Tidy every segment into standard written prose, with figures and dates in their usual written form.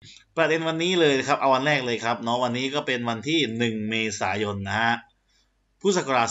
ประเด็นวันนี้เลยครับเอาวันแรกเลยครับเนาะวันนี้ก็เป็นวันที่1เมษายนนะฮะพุทธศักราช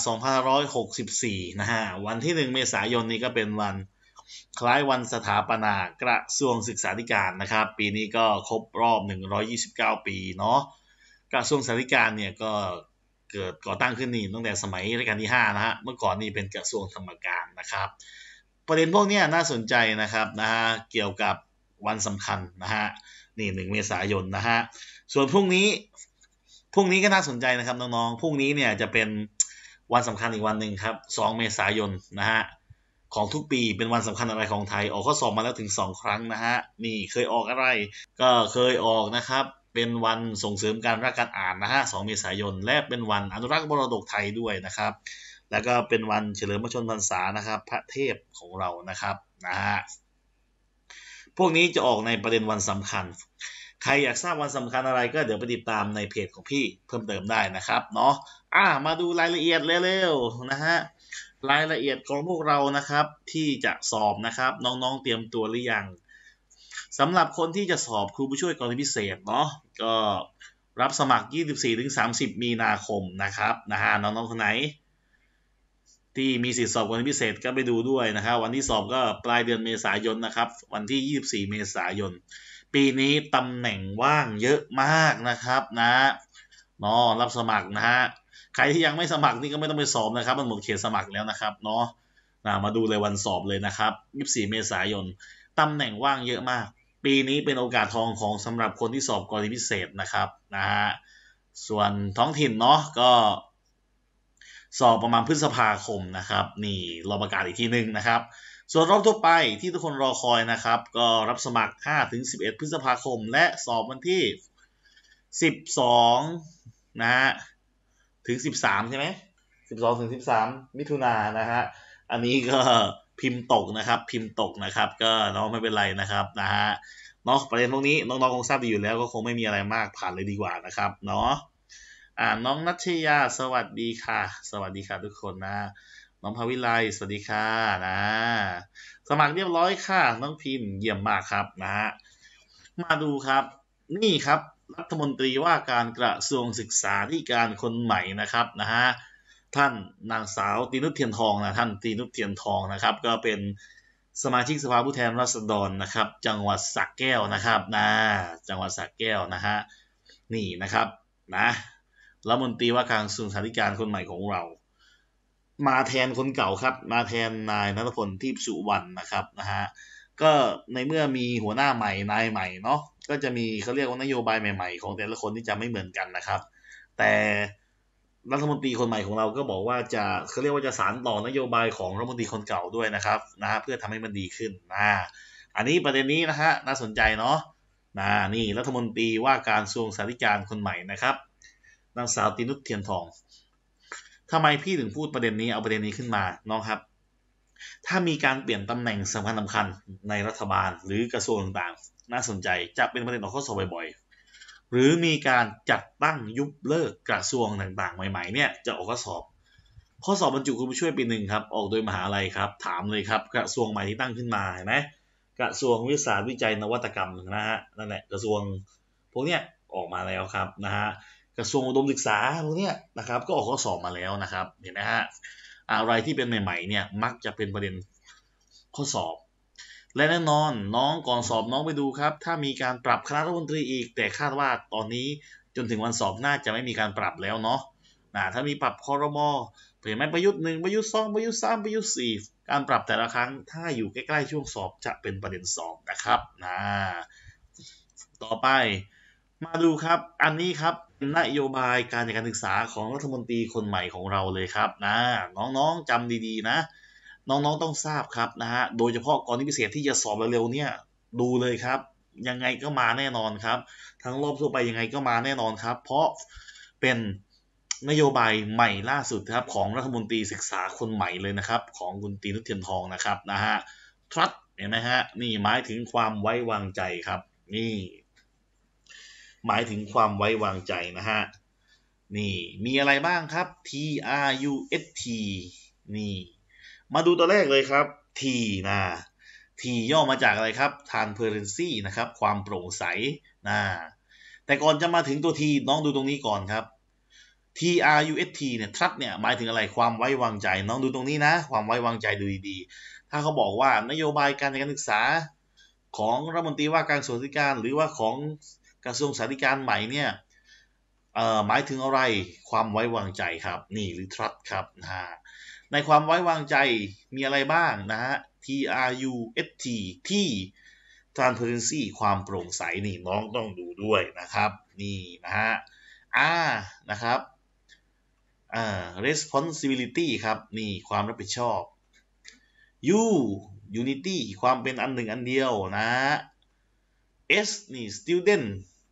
2564นะฮะวันที่1เมษายนนี้ก็เป็นวันคล้ายวันสถาปนากระทรวงศึกษาธิการนะครับปีนี้ก็ครบรอบ129ปีเนาะกระทรวงศึกษาธิการเนี่ยก็เกิดก่อตั้งขึ้นนี่ตั้งแต่สมัยรัชกาลที่5นะฮะเมื่อก่อนนี่เป็นกระทรวงธรรมการนะครับประเด็นพวกนี้น่าสนใจนะครับนะฮะเกี่ยวกับวันสำคัญนะฮะนี่1เมษายนนะฮะส่วนพรุ่งนี้ก็น่าสนใจนะครับน้องๆพรุ่งนี้เนี่ยจะเป็นวันสำคัญอีกวันหนึ่งครับ2เมษายนนะฮะของทุกปีเป็นวันสำคัญอะไรของไทยออกข้อสอบมาแล้วถึง2ครั้งนะฮะนี่เคยออกอะไรก็เคยออกนะครับเป็นวันส่งเสริมการรักการอ่านนะฮะ2เมษายนและเป็นวันอนุรักษ์มรดกไทยด้วยนะครับแล้วก็เป็นวันเฉลิมพระชนมพรรษานะครับพระเทพของเรานะครับนะฮะพวกนี้จะออกในประเด็นวันสำคัญใครอยากทราบวันสำคัญอะไรก็เดี๋ยวไปติดตามในเพจของพี่เพิ่มเติมได้นะครับเนาะมาดูรายละเอียดเร็วๆนะฮะรายละเอียดของพวกเรานะครับที่จะสอบนะครับน้องๆเตรียมตัวหรือยังสำหรับคนที่จะสอบครูผู้ช่วยกรณีพิเศษเนาะก็รับสมัคร 24-30 มีนาคมนะครับนะฮะน้องๆคนไหนที่มีสิทธิสอบกรณีพิเศษก็ไปดูด้วยนะครับวันที่สอบก็ปลายเดือนเมษายนนะครับวันที่24เมษายนปีนี้ตำแหน่งว่างเยอะมากนะครับนะเนาะรับสมัครนะฮะใครที่ยังไม่สมัครนี่ก็ไม่ต้องไปสอบนะครับมันหมดเขตสมัครแล้วนะครับเนาะมาดูเลยวันสอบเลยนะครับ24เมษายนตำแหน่งว่างเยอะมากปีนี้เป็นโอกาสทองของสำหรับคนที่สอบกรณีพิเศษนะครับนะฮะส่วนท้องถิ่นเนาะก็สอบประมาณพฤษภาคมนะครับนี่รอประกาศอีกทีนึงนะครับส่วนรอบทั่วไปที่ทุกคนรอคอยนะครับก็รับสมัคร 5-11 พฤษภาคมและสอบวันที่12นะฮะถึง13ใช่ไหม12-13มิถุนายนนะฮะอันนี้ก็พิมพ์ตกนะครับพิมพ์ตกนะครับก็น้องไม่เป็นไรนะครับนะฮะเนาะประเด็นพวกนี้น้องๆคงทราบดีอยู่แล้วก็คงไม่มีอะไรมากผ่านเลยดีกว่านะครับเนาะน้องนัชยาสวัสดีค่ะสวัสดีค่ะทุกคนนะน้องภวิไลสวัสดีค่ะนะสมัครเรียบร้อยค่ะน้องพิมพ์เยี่ยมมากครับนะฮะมาดูครับนี่ครับรัฐมนตรีว่าการกระทรวงศึกษาธิการคนใหม่นะครับนะฮะท่านนางสาวตีนุชเทียนทองนะท่านตีนุชเทียนทองนะครับก็เป็นสมาชิกสภาผู้แทนราษฎรนะครับจังหวัดสระแก้วนะครับนะจังหวัดสระแก้วนะฮะนี่นะครับนะรัฐมนตรีว่าการกระทรวงศึกษาธิการคนใหม่ของเรามาแทนคนเก่าครับมาแทนนายณัฐพลทิพย์สุวรรณนะครับนะฮะก็ในเมื่อมีหัวหน้าใหม่นายใหม่เนาะก็จะมีเขาเรียกว่านโยบายใหม่ๆของแต่ละคนที่จะไม่เหมือนกันนะครับแต่รัฐมนตรีคนใหม่ของเราก็บอกว่าจะเขาเรียกว่าจะสานต่อนโยบายของรัฐมนตรีคนเก่าด้วยนะครับนะฮะเพื่อทำให้มันดีขึ้นอันนี้ประเด็นนี้นะฮะน่าสนใจเนาะนี่รัฐมนตรีว่าการกระทรวงศึกษาธิการคนใหม่นะครับนางสาวตีนุชเทียนทองทำไมพี่ถึงพูดประเด็นนี้เอาประเด็นนี้ขึ้นมาน้องครับถ้ามีการเปลี่ยนตำแหน่งสำคัญในรัฐบาลหรือกระทรวงต่างๆน่าสนใจจะเป็นประเด็นออกข้อสอบบ่อยๆหรือมีการจัดตั้งยุบเลิกกระทรวงต่างๆใหม่ๆเนี่ยจะออกข้อสอบบรรจุครูผู้ช่วยปีหนึ่งครับออกโดยมหาลัยครับถามเลยครับกระทรวงใหม่ที่ตั้งขึ้นมาเห็นไหมกระทรวงวิทยาศาสตร์วิจัยนวัตกรรมนะฮะนั่นแหละกระทรวงพวกเนี้ยออกมาแล้วครับนะฮะกระทรวงอุดมศึกษาพวกเนี้ยนะครับก็ออกข้อสอบมาแล้วนะครับเห็นไหมฮะอะไรที่เป็นใหม่ๆเนี่ยมักจะเป็นประเด็นข้อสอบและแน่นอนน้องก่อนสอบน้องไปดูครับถ้ามีการปรับคณะรัฐมนตรีอีกแต่คาดว่าตอนนี้จนถึงวันสอบน่าจะไม่มีการปรับแล้วเนาะถ้ามีปรับครม.เห็นไหมประยุทธ์1ประยุทธ์2ประยุทธ์3ประยุทธ์4การปรับแต่ละครั้งถ้าอยู่ใกล้ๆช่วงสอบจะเป็นประเด็นสอบนะครับต่อไปมาดูครับอันนี้ครับนโยบายการจัดการศึกษาของรัฐมนตรีคนใหม่ของเราเลยครับน้องๆจำดีๆนะน้องๆต้องทราบครับนะฮะโดยเฉพาะกรณีพิเศษที่จะสอบเร็วๆเนี่ยดูเลยครับยังไงก็มาแน่นอนครับทั้งรอบทั่วไปยังไงก็มาแน่นอนครับเพราะเป็นนโยบายใหม่ล่าสุดครับของรัฐมนตรีศึกษาคนใหม่เลยนะครับของคุณตีนุชเทียนทองนะครับนะฮะ trust เห็นไหมฮะนี่หมายถึงความไว้วางใจครับนี่หมายถึงความไว้วางใจนะฮะนี่มีอะไรบ้างครับ TRUST นี่มาดูตัวแรกเลยครับ T ย่อมาจากอะไรครับ Transparency นะครับความโปร่งใสนะแต่ก่อนจะมาถึงตัว T น้องดูตรงนี้ก่อนครับ TRUST เนี่ย trust เนี่ยหมายถึงอะไรความไว้วางใจน้องดูตรงนี้นะความไว้วางใจดูดีๆถ้าเขาบอกว่านโยบายการศึกษาของรัฐมนตรีว่าการกระทรวงศึกษาธิการหรือว่าของกระทรวงศึกษาธิการใหม่เนี่ยหมายถึงอะไรความไว้วางใจครับนี่หรือ trust ครับในความไว้วางใจมีอะไรบ้างนะฮะ TRUST ที่ transparency ความโปร่งใสนี่น้องต้องดูด้วยนะครับนี่นะฮะนะครับresponsibility ครับนี่ความรับผิดชอบ U unity ความเป็นอันหนึ่งอันเดียวนะ S นี่ student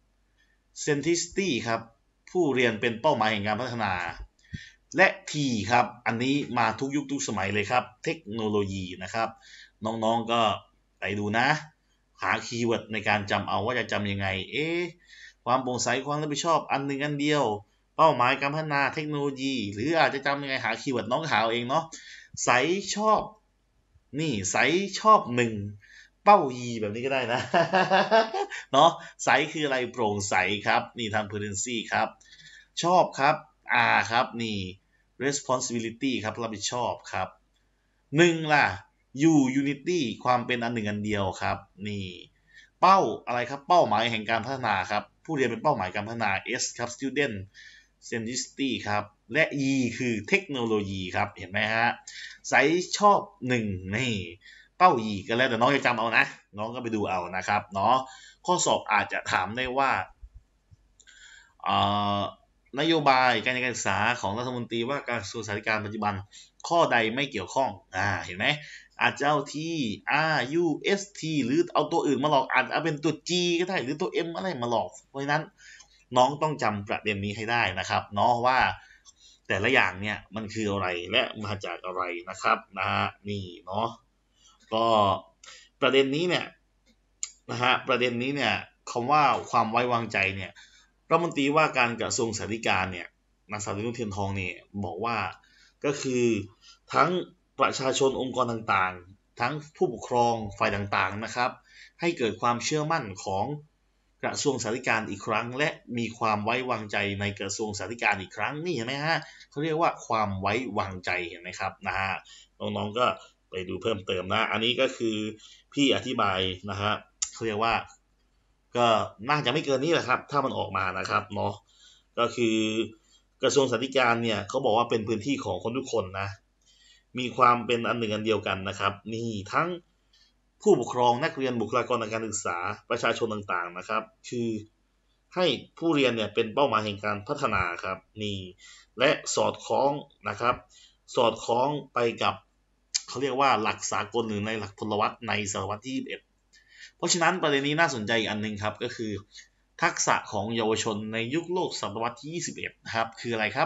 centricity ครับผู้เรียนเป็นเป้าหมายแห่งการพัฒนาและ T ครับอันนี้มาทุกยุคทุกสมัยเลยครับเทคโนโลยีนะครับน้องๆก็ไปดูนะหาคีย์เวิร์ดในการจำเอาว่าจะจำยังไงความโปร่งใสความรับผิดชอบอันหนึ่งอันเดียวเป้าหมายการพัฒนาเทคโนโลยีหรืออาจจะจำยังไงหาคีย์เวิร์ดน้องหาเอาเองเนาะใสชอบนี่ใสชอบหนึ่งเป้ายีแบบนี้ก็ได้นะ เนาะใสคืออะไรโปร่งใสครับนี่transparencyครับชอบครับครับนี่ responsibility ครับรับผิดชอบครับหนึ่งล่ะ U unity ความเป็นอันหนึ่งอันเดียวครับนี่เป้าอะไรครับเป้าหมายแห่งการพัฒนาครับผู้เรียนเป็นเป้าหมายการพัฒนา S ครับ student centricity ครับและ E คือเทคโนโลยีครับเห็นไหมฮะใสชอบหนึ่งนี่เป้า E ก็แล้วแต่น้องจะจำเอานะน้องก็ไปดูเอานะครับเนาะข้อสอบอาจจะถามได้ว่านโยบายการศึกษาของรัฐมนตรีว่าการกระทรวงศึกษาธิการปัจจุบันข้อใดไม่เกี่ยวข้องเห็นไหมอาจจะเอา T R U S T หรือเอาตัวอื่นมาหลอกอาจจะเป็นตัว G ก็ได้หรือตัว M อะไรมาหลอกเพราะฉะนั้นน้องต้องจำประเด็นนี้ให้ได้นะครับเนาะว่าแต่ละอย่างเนี่ยมันคืออะไรและมาจากอะไรนะครับนี่เนาะก็ประเด็นนี้เนี่ยประเด็นนี้เนี่ยคำว่าความไว้วางใจเนี่ยรัฐมนตรีว่าการกระทรวงศึกษาธิการเนี่ยนางสาวนุ่นเทียนทองเนี่ยบอกว่าก็คือทั้งประชาชนองค์กรต่างๆทั้งผู้ปกครองฝ่ายต่างๆนะครับให้เกิดความเชื่อมั่นของกระทรวงศึกษาธิการอีกครั้งและมีความไว้วางใจในกระทรวงศึกษาธิการอีกครั้งนี่เห็นไหมฮะเขาเรียกว่าความไว้วางใจเห็นไหมครับน้องๆก็ไปดูเพิ่มเติมนะอันนี้ก็คือพี่อธิบายนะฮะเขาเรียกว่าก็น่าจะไม่เกินนี้แหละครับถ้ามันออกมานะครับเนาะก็คือกระทรวงศึกษาธิการเนี่ยเขาบอกว่าเป็นพื้นที่ของคนทุกคนนะมีความเป็นอันหนึ่งอันเดียวกันนะครับนี่ทั้งผู้ปกครองนักเรียนบุคลากรทางการศึกษาประชาชนต่างๆนะครับคือให้ผู้เรียนเนี่ยเป็นเป้าหมายแห่งการพัฒนาครับนี่และสอดคล้องนะครับสอดคล้องไปกับเขาเรียกว่าหลักสากลหรือในหลักพลวัตในศตวรรษที่21เพราะฉะนั้นประเด็นนี้น่าสนใจอีกอันนึงครับก็คือทักษะของเยาวชนในยุคโลกศตวรรษที่21นะครับคืออะไรครับ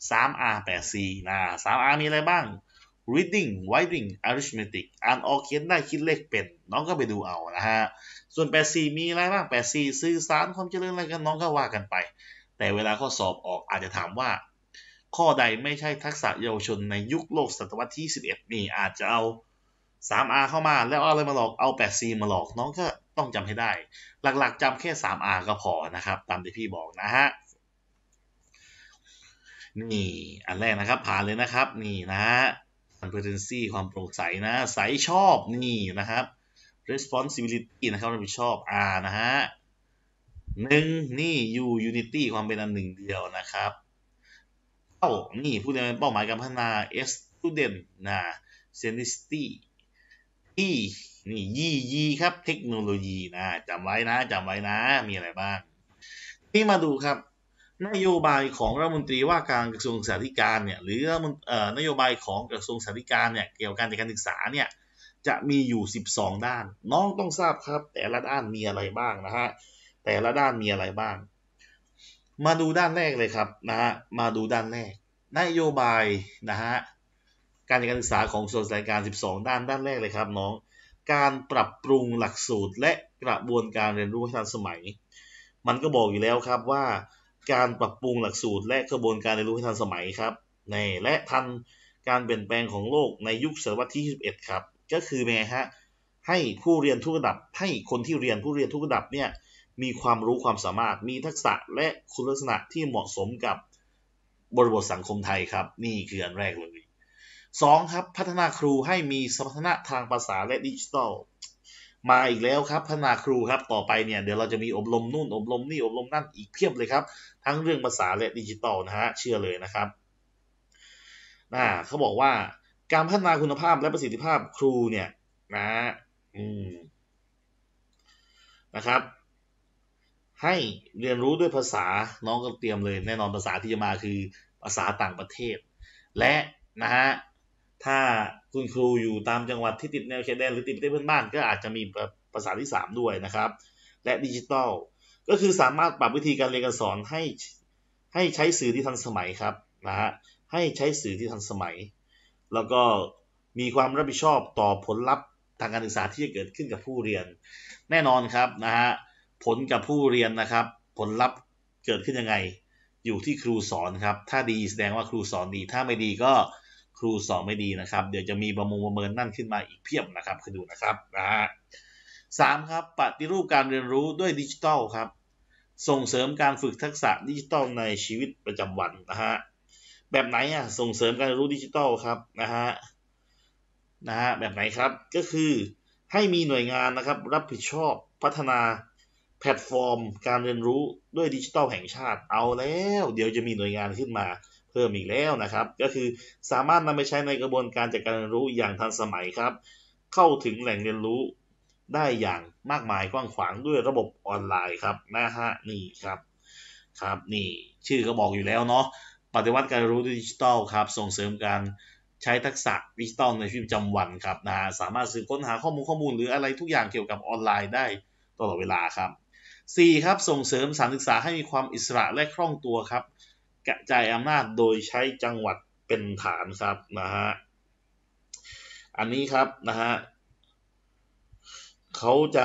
3R 8C 3R มีอะไรบ้าง reading writing arithmetic อ่านออกเขียนได้คิดเลขเป็นน้องก็ไปดูเอานะฮะส่วน 8C มีอะไรบ้าง 8C สื่อสารความเจริญอะไรกันน้องก็ว่ากันไปแต่เวลาข้อสอบออกอาจจะถามว่าข้อใดไม่ใช่ทักษะเยาวชนในยุคโลกศตวรรษที่21นี่อาจจะเอา 3R เข้ามาแล้วเอาอะไรมาหลอกเอา 8C มาหลอกน้องก็ต้องจำให้ได้หลักๆจำแค่ 3R ก็พอนะครับตามที่พี่บอกนะฮะนี่อันแรกนะครับผ่านเลยนะครับนี่นะ transparency ความโปร่งใสนะใสชอบนี่นะครับ responsibility นะครับรับผิดชอบ R นะฮะนี่ U unity ความเป็นอันหนึ่งเดียวนะครับนี่ผู้เรียนเป็นเป้าหมายการพัฒนา S student centricityนี่ยีครับเทคโนโลยีจำไว้นะมีอะไรบ้างนี่มาดูครับนโยบายของรัฐมนตรีว่าการกระทรวงศึกษาธิการเนี่ยหรือนโยบายของกระทรวงศึกษาธิการเนี่ยเกี่ยวกับการศึกษาเนี่ยจะมีอยู่12ด้านน้องต้องทราบครับแต่ละด้านมีอะไรบ้างนะฮะแต่ละด้านมีอะไรบ้างมาดูด้านแรกเลยครับมาดูด้านแรกนโยบายนะฮะการศึกษาของกระทรวงศึกษาธิการ12ด้านแรกเลยครับน้องการปรับปรุงหลักสูตรและกระบวนการเรียนรู้ทันสมัยมันก็บอกอยู่แล้วครับว่าการปรับปรุงหลักสูตรและกระบวนการเรียนรู้ให้ทันสมัยครับและทันการเปลี่ยนแปลงของโลกในยุคศตวรรษที่21ครับก็คือไงฮะให้ผู้เรียนทุกระดับให้คนที่เรียนผู้เรียนทุกระดับเนี่ยมีความรู้ความสามารถมีทักษะและคุณลักษณะที่เหมาะสมกับบริบทสังคมไทยครับนี่คืออันแรกเลย2ครับพัฒนาครูให้มีสมรรถนะทางภาษาและดิจิทัลมาอีกแล้วครับพัฒนาครูครับต่อไปเนี่ยเดี๋ยวเราจะมีอบรมนู่นอบรมนี่อบรมนั่นอีกเพียบเลยครับทั้งเรื่องภาษาและดิจิทัลนะฮะเชื่อเลยนะครับเขาบอกว่าการพัฒนาคุณภาพและประสิทธิภาพครูเนี่ยนะครับให้เรียนรู้ด้วยภาษาน้องก็เตรียมเลยแน่นอนภาษาที่จะมาคือภาษาต่างประเทศและนะฮะถ้าคุณครูอยู่ตามจังหวัดที่ติดแนวชายแดนหรือติดประเทศเพื่อนบ้านก็อาจจะมีภาษาที่3ด้วยนะครับและดิจิทัลก็คือสามารถปรับวิธีการเรียนการสอนให้ใช้สื่อที่ทันสมัยครับนะฮะให้ใช้สื่อที่ทันสมัยแล้วก็มีความรับผิดชอบต่อผลลัพธ์ทางการศึกษาที่จะเกิดขึ้นกับผู้เรียนแน่นอนครับนะฮะผลกับผู้เรียนนะครับผลลัพธ์เกิดขึ้นยังไงอยู่ที่ครูสอนครับถ้าดีแสดงว่าครูสอนดีถ้าไม่ดีก็ครูสอนไม่ดีนะครับเดี๋ยวจะมีประเมินนั่นขึ้นมาอีกเพียบนะครับคือดูนะครับนะฮะ3ครับปฏิรูปการเรียนรู้ด้วยดิจิทัลครับส่งเสริมการฝึกทักษะดิจิทัลในชีวิตประจำวันนะฮะแบบไหนส่งเสริมการเรียนรู้ดิจิทัลครับนะฮะแบบไหนครับก็คือให้มีหน่วยงานนะครับรับผิดชอบพัฒนาแพลตฟอร์มการเรียนรู้ด้วยดิจิทัลแห่งชาติเอาแล้วเดี๋ยวจะมีหน่วยงานขึ้นมาเพิ่มอีกแล้วนะครับก็คือสามารถนำไปใช้ในกระบวนการจัดการเรียนรู้อย่างทันสมัยครับเข้าถึงแหล่งเรียนรู้ได้อย่างมากมายกว้างขวางด้วยระบบออนไลน์ครับนะฮะนี่ครับนี่ชื่อก็บอกอยู่แล้วเนาะปฏิวัติการเรียนรู้ดิจิทัลครับส่งเสริมการใช้ทักษะดิจิทัลในชีวิตประจำวันครับนะสามารถสืบค้นหาข้อมูลหรืออะไรทุกอย่างเกี่ยวกับออนไลน์ได้ตลอดเวลาครับ4ครับส่งเสริมสถานศึกษาให้มีความอิสระและคล่องตัวครับกระจายอำนาจโดยใช้จังหวัดเป็นฐานครับนะฮะอันนี้ครับนะฮะเขาจะ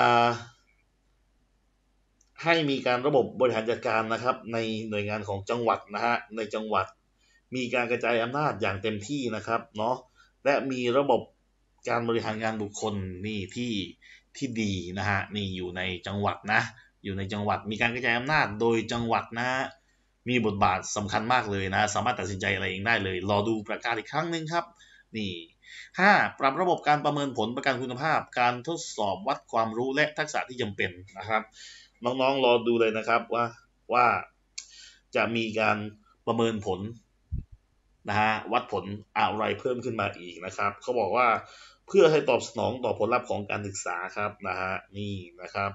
ให้มีการระบบบริหารจัดการนะครับในหน่วยงานของจังหวัดนะฮะในจังหวัดมีการกระจายอำนาจอย่างเต็มที่นะครับเนาะและมีระบบการบริหารงานบุคคลนี่ที่ดีนะฮะนี่อยู่ในจังหวัดนะอยู่ในจังหวัดมีการกระจายอำนาจโดยจังหวัดนะมีบทบาทสำคัญมากเลยนะสามารถตัดสินใจอะไรเองได้เลยรอดูประกาศอีกครั้งหนึ่งครับนี่5ปรับระบบการประเมินผลประกันคุณภาพการทดสอบวัดความรู้และทักษะที่จำเป็นนะครับน้องๆรอดูเลยนะครับว่าจะมีการประเมินผลนะฮะวัดผลอะไรเพิ่มขึ้นมาอีกนะครับเขาบอกว่าเพื่อให้ตอบสนองต่อผลลัพธ์ของการศึกษาครับนะฮะนี่นะครับ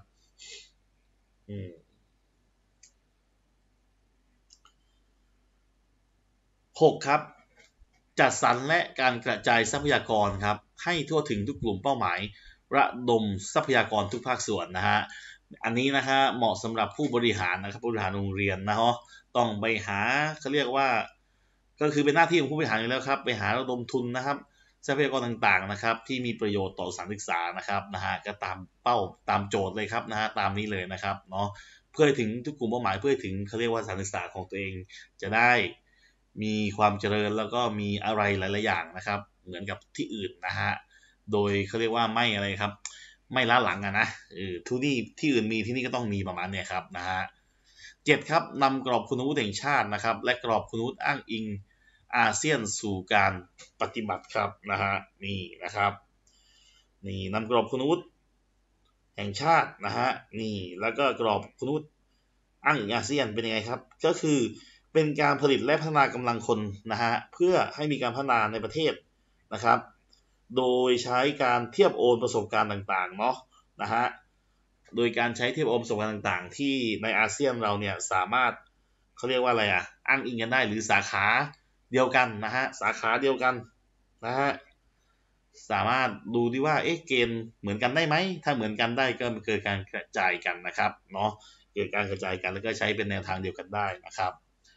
6ครับจัดสรรและการกระจายทรัพยากรครับให้ทั่วถึงทุกกลุ่มเป้าหมายระดมทรัพยากรทุกภาคส่วนนะฮะอันนี้นะฮะเหมาะสำหรับผู้บริหารนะครับผู้บริหารโรงเรียนนะฮะต้องไปหาเขาเรียกว่าก็คือเป็นหน้าที่ของผู้บริหารอยู่แล้วครับไปหาระดมทุนนะครับทรัพยากรต่างๆนะครับที่มีประโยชน์ต่อสถานศึกษานะครับนะฮะก็ตามเป้าตามโจทย์เลยครับนะฮะตามนี้เลยนะครับเนาะเพื่อถึงทุกกลุ่มเป้าหมายเพื่อถึงเขาเรียกว่าสถานศึกษาของตัวเองจะได้มีความเจริญแล้วก็มีอะไรหลายๆอย่างนะครับเหมือนกับที่อื่นนะฮะโดยเขาเรียกว่าไม่อะไรครับไม่ล้าหลังนะทุกที่อื่นมีที่นี่ก็ต้องมีประมาณนี้ครับนะฮะ7ครับนำกรอบคุณวุฒิแห่งชาตินะครับและกรอบคุณวุฒิอ้างอิงอาเซียนสู่การปฏิบัติครับนะฮะนี่นะครับนี่นำกรอบคุณวุฒิแห่งชาตินะฮะนี่แล้วก็กรอบคุณวุฒิอ้างอิงอาเซียนเป็นยังไงครับก็คือเป็นการผลิตและพัฒนากำลังคนนะฮะเพื่อให้มีการพัฒนาในประเทศนะครับโดยใช้การเทียบโอนประสบการณ์ต่างๆเนาะนะฮะโดยการใช้เทียบโอนประสบการณ์ต่างๆที่ในอาเซียนเราเนี่ยสามารถเขาเรียกว่าอะไรอ้างอิงกันได้หรือสาขาเดียวกันนะฮะสาขาเดียวกันนะฮะสามารถดูดีว่าเกณฑ์เหมือนกันได้ไหมถ้าเหมือนกันได้ก็เกิดการกระจายกันนะครับเนาะเกิดการกระจายกันแล้วก็ใช้เป็นแนวทางเดียวกันได้นะครับ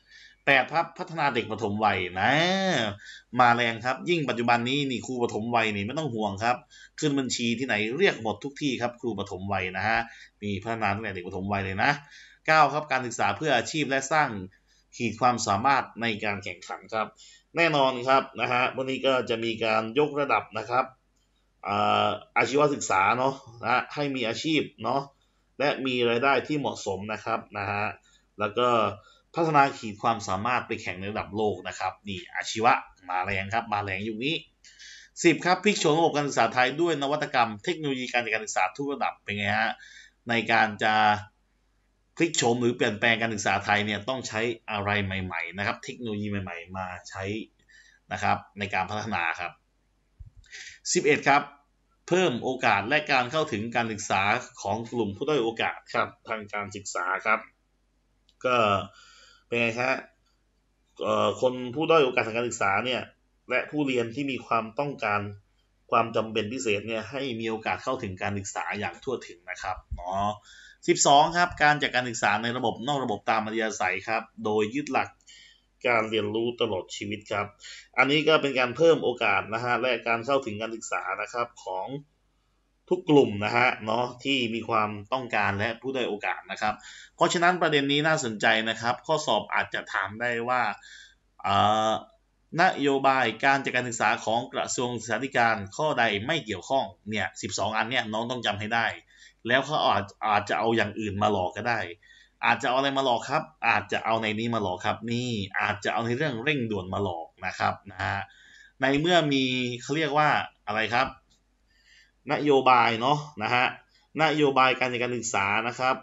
8ครับพัฒนาเด็กปฐมวัยนะมาแรงครับยิ่งปัจจุบันนี้นี่ครูปฐมวัยนี่ไม่ต้องห่วงครับขึ้นบัญชีที่ไหนเรียกหมดทุกที่ครับครูปฐมวัยนะฮะมีพัฒนาตั้งแต่เด็กปฐมวัยเลยนะ9ครับการศึกษาเพื่ออาชีพและสร้างขีดความสามารถในการแข่งขันครับแน่นอนครับนะฮะวันนี้ก็จะมีการยกระดับนะครับอาชีวศึกษาเนาะนะให้มีอาชีพเนาะและมีรายได้ที่เหมาะสมนะครับแล้วก็พัฒนาขีดความสามารถไปแข่งในระดับโลกนะครับนี่อาชีวะมาแรงครับมาแรงอยู่นี้10ครับพลิกโฉมระบบการศึกษาไทยด้วยนวัตกรรมเทคโนโลยีการศึกษาทุกระดับเป็นไงฮะในการจะพลิกโฉมหรือเปลี่ยนแปลงการศึกษาไทยเนี่ยต้องใช้อะไรใหม่ๆนะครับเทคโนโลยีใหม่ๆมาใช้นะครับในการพัฒนาครับ11ครับเพิ่มโอกาสและการเข้าถึงการศึกษาของกลุ่มผู้ด้อยโอกาสครับทางการศึกษาครับก็เป็นไงครับคนผู้ด้อยโอกาสทางการศึกษาเนี่ยและผู้เรียนที่มีความต้องการความจำเป็นพิเศษเนี่ยให้มีโอกาสเข้าถึงการศึกษาอย่างทั่วถึงนะครับ12ครับการจัดการศึกษาในระบบนอกระบบตามอัธยาศัยครับโดยยึดหลักการเรียนรู้ตลอดชีวิตครับอันนี้ก็เป็นการเพิ่มโอกาสนะฮะและการเข้าถึงการศึกษานะครับของทุกกลุ่มนะฮะที่มีความต้องการและผู้ด้อยโอกาสนะครับเพราะฉะนั้นประเด็นนี้น่าสนใจนะครับข้อสอบอาจจะถามได้ว่านโยบายการจัดการศึกษาของกระทรวงศึกษาธิการข้อใดไม่เกี่ยวข้องเนี่ย12อันเนี่ยน้องต้องจำให้ได้แล้วเขาอาจจะเอาอย่างอื่นมาหลอกก็ได้อาจจะเอาอะไรมาหลอกครับอาจจะเอาในนี้มาหลอกครับนี่อาจจะเอาในเรื่องเร่งด่วนมาหลอกนะครับในเมื่อมีเขาเรียกว่าอะไรครับนโยบายนโยบายการจัดการศึกษานะครับ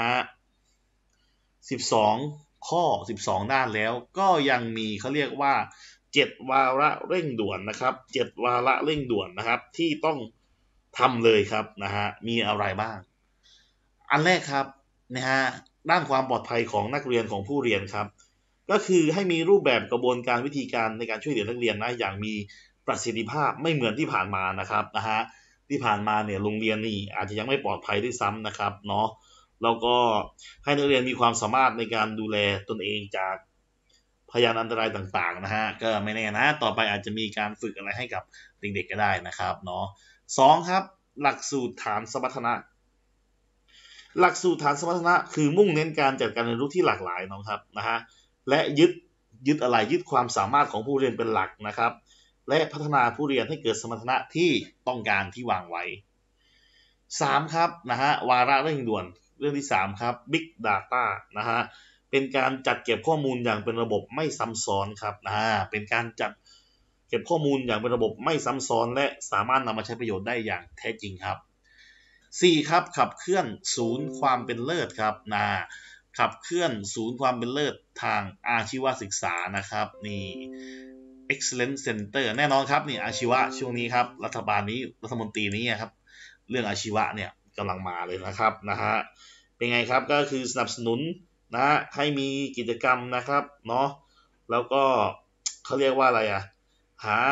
12ข้อ12ด้านแล้วก็ยังมีเขาเรียกว่า7วาระเร่งด่วนนะครับ7วาระเร่งด่วนนะครับที่ต้องทำเลยครับมีอะไรบ้างอันแรกครับด้านความปลอดภัยของนักเรียนของผู้เรียนครับก็คือให้มีรูปแบบกระบวนการวิธีการในการช่วยเหลือนักเรียนอย่างมีประสิทธิภาพไม่เหมือนที่ผ่านมานะครับที่ผ่านมาเนี่ยโรงเรียนนี่อาจจะยังไม่ปลอดภัยด้วยซ้ำนะครับแล้วก็ให้นักเรียนมีความสามารถในการดูแลตนเองจากพยานอันตรายต่างๆก็ไม่แน่นะต่อไปอาจจะมีการฝึกอะไรให้กับเด็กๆก็ได้นะครับ2ครับหลักสูตรฐานสมรรถนะหลักสูตรฐานสมรรถนะคือมุ่งเน้นการจัดการเรียนรู้ที่หลากหลายนะครับและยึดอะไรยึดความสามารถของผู้เรียนเป็นหลักนะครับและพัฒนาผู้เรียนให้เกิดสมรรถนะที่ต้องการที่วางไว้3ครับวาระเร่งด่วนเรื่องที่3ครับ Big Data เป็นการจัดเก็บข้อมูลอย่างเป็นระบบไม่ซ้ำซ้อนครับเป็นการจัดเก็บข้อมูลอย่างเป็นระบบไม่ซ้ำซ้อนและสามารถนำมาใช้ประโยชน์ได้อย่างแท้จริงครับ4ครับขับเคลื่อนศูนย์ความเป็นเลิศครับขับเคลื่อนศูนย์ความเป็นเลิศทางอาชีวศึกษานะครับนี่ Excellence Center แน่นอนครับนี่อาชีวะช่วงนี้ครับรัฐมนตรีนี้ครับเรื่องอาชีวะเนี่ยกำลังมาเลยนะครับเป็นไงครับก็คือสนับสนุนให้มีกิจกรรมนะครับแล้วก็เขาเรียกว่าอะไรหา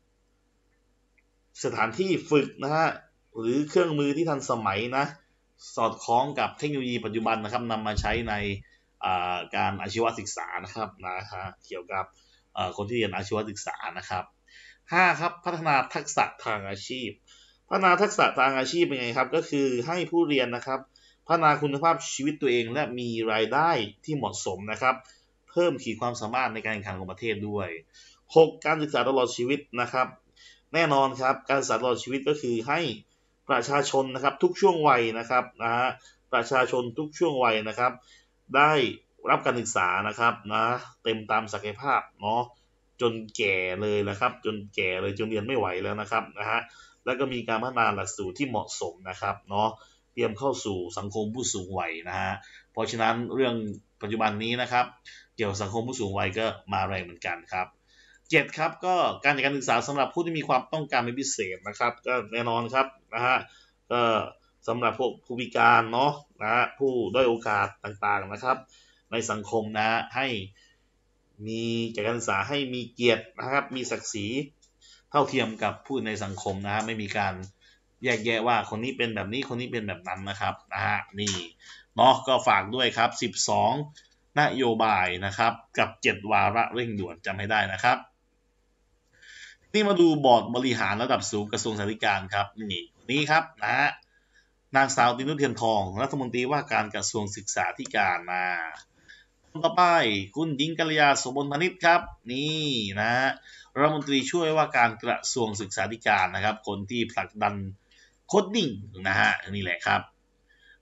สถานที่ฝึกหรือเครื่องมือที่ทันสมัยสอดคล้องกับเทคโนโลยีปัจจุบันนะครับนำมาใช้ในการอาชีวศึกษานะครับเกี่ยวกับคนที่เรียนอาชีวศึกษานะครับ5ครับพัฒนาทักษะทางอาชีพพัฒนาทักษะทางอาชีพเป็นไงครับก็คือให้ผู้เรียนนะครับพัฒนาคุณภาพชีวิตตัวเองและมีรายได้ที่เหมาะสมนะครับเพิ่มขีดความสามารถในการแข่งขันของประเทศด้วย6การศึกษาตลอดชีวิตนะครับแน่นอนครับการศึกษาตลอดชีวิตก็คือให้ประชาชนนะครับทุกช่วงวัยนะครับประชาชนทุกช่วงวัยนะครับได้รับการศึกษานะครับเต็มตามศักยภาพจนแก่เลยนะครับจนแก่เลยจนเรียนไม่ไหวแล้วนะครับแล้วก็มีการพัฒนาหลักสูตรที่เหมาะสมนะครับเตรียมเข้าสู่สังคมผู้สูงวัยเพราะฉะนั้นเรื่องปัจจุบันนี้นะครับเกี่ยวกับสังคมผู้สูงวัยก็มาแรงเหมือนกันครับ7ครับก็การจัดการศึกษาสำหรับผู้ที่มีความต้องการเป็นพิเศษนะครับก็แน่นอนครับก็สำหรับพวกผู้พิการผู้ด้อยโอกาสต่างๆนะครับในสังคมให้มีการศึกษาให้มีเกียรตินะครับมีศักดิ์ศรีเท่าเทียมกับผู้ในสังคมไม่มีการแยกแยะว่าคนนี้เป็นแบบนี้คนนี้เป็นแบบนั้นนะครับนี่ก็ฝากด้วยครับ12นโยบายนะครับกับ7วาระเร่งด่วนจำให้ได้นะครับนี่มาดูบอร์ดบริหารระดับสูงกระทรวงศึกษาธิการครับนี่ครับนางสาวตินุชเทียนทองรัฐมนตรีว่าการกระทรวงศึกษาธิการต่อไปคุณหญิงกัลยาโสมนพนิชครับนี่รัฐมนตรีช่วยว่าการกระทรวงศึกษาธิการนะครับคนที่ผลักดันโคดดิ้งนี่แหละครับ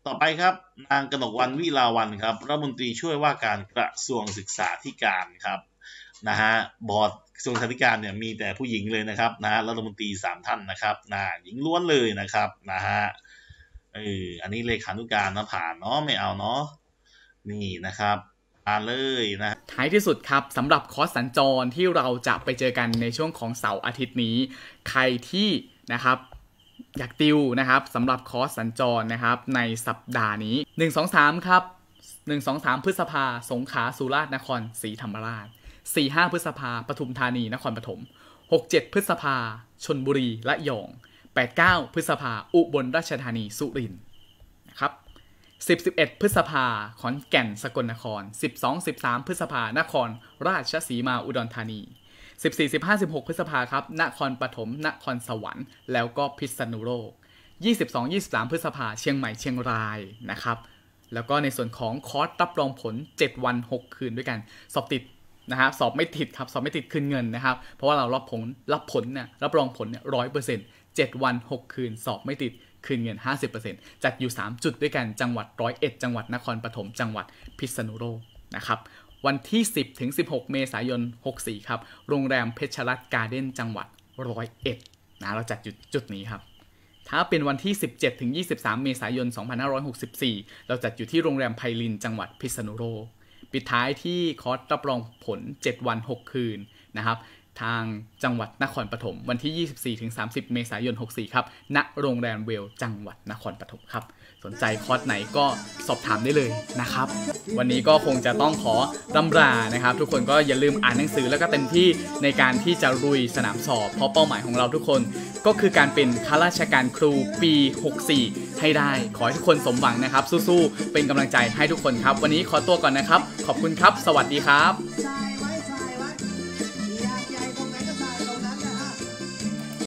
ต่อไปครับนางกนกวรรณ วิลาวัลย์ครับรัฐมนตรีช่วยว่าการกระทรวงศึกษาธิการครับนะฮะบอร์ดกระทรวงศึกษาธิการเนี่ยมีแต่ผู้หญิงเลยนะครับนะฮะรัฐมนตรี3ท่านนะครับหญิงล้วนเลยนะครับนะฮะอันนี้เลขานุการนะผ่านเนาะไม่เอาเนาะนี่นะครับผ่านเลยนะท้ายที่สุดครับสำหรับคอร์สสัญจรที่เราจะไปเจอกันในช่วงของเสาร์อาทิตย์นี้ใครที่นะครับอยากติวนะครับสำหรับคอร์สสัญจรนะครับในสัปดาห์นี้1-2-3ครับ1-2-3 พฤษภาสงขลาสุราษฎร์นครศรีธรรมราช4-5 พฤษภาปทุมธานีนครปฐม6-7 พฤษภาชลบุรีระยอง8-9 พฤษภาอุบลราชธานีสุรินทร์นะครับ10-11 พฤษภาขอนแก่นสกลนคร12-13 พฤษภานครราชสีมาอุดรธานี14-15-16 พฤษภาครับนครปฐมนครสวรรค์แล้วก็พิษณุโลก22-23 พฤษภาเชียงใหม่เชียงรายนะครับแล้วก็ในส่วนของคอร์สรับรองผล7วัน6คืนด้วยกันสอบติดนะครับสอบไม่ติดครับสอบไม่ติดคืนเงินนะครับเพราะว่าเรารับผลเนี่ยรับรองผลเนี่ย 100% 7 วัน 6 คืนสอบไม่ติดคืนเงิน 50% จัดอยู่3จุดด้วยกันจังหวัด101จังหวัดนครปฐมจังหวัดพิษณุโลกนะครับวันที่10-16 เมษายน64ครับโรงแรมเพชรรัตน์การ์เด้นจังหวัด101นะเราจัดจุดนี้ครับถ้าเป็นวันที่17-23 เมษายน2564เราจัดอยู่ที่โรงแรมไพลินจังหวัดพิษณุโลกปิดท้ายที่คอร์สรับรองผล7วัน6คืนนะครับทางจังหวัดนครปฐมวันที่ 24-30 เมษายน64ครับณโรงแรมเวลจังหวัดนครปฐมครับสนใจคอร์สไหนก็สอบถามได้เลยนะครับวันนี้ก็คงจะต้องขอร่ำลานะครับทุกคนก็อย่าลืมอ่านหนังสือแล้วก็เต็มที่ในการที่จะลุยสนามสอบเพราะเป้าหมายของเราทุกคนก็คือการเป็นข้าราชการครูปี64ให้ได้ขอให้ทุกคนสมหวังนะครับสู้ๆเป็นกำลังใจให้ทุกคนครับวันนี้ขอตัวก่อนนะครับขอบคุณครับสวัสดีครับ